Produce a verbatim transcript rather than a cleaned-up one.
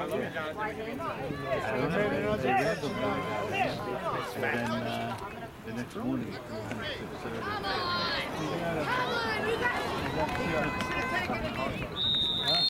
then uh, the next morning, we had six thirty.